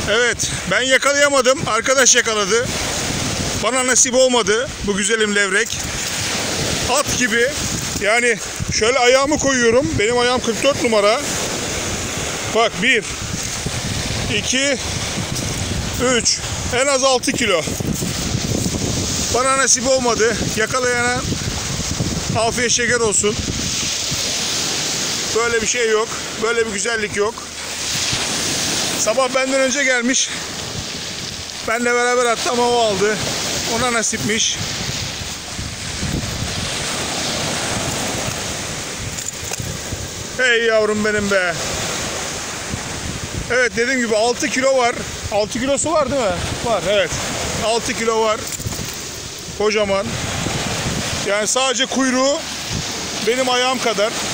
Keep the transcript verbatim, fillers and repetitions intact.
Evet, ben yakalayamadım. Arkadaş yakaladı. Bana nasip olmadı bu güzelim levrek. At gibi. Yani şöyle ayağımı koyuyorum. Benim ayağım kırk dört numara. Bak bir, iki, üç. En az altı kilo. Bana nasip olmadı. Yakalayana afiyet şeker olsun. Böyle bir şey yok. Böyle bir güzellik yok. Sabah benden önce gelmiş. Benle beraber attı ama o aldı. Ona nasipmiş. Hey yavrum benim be. Evet, dediğim gibi altı kilo var. altı kilosu var değil mi? Var, evet. altı kilo var. Kocaman. Yani sadece kuyruğu benim ayağım kadar.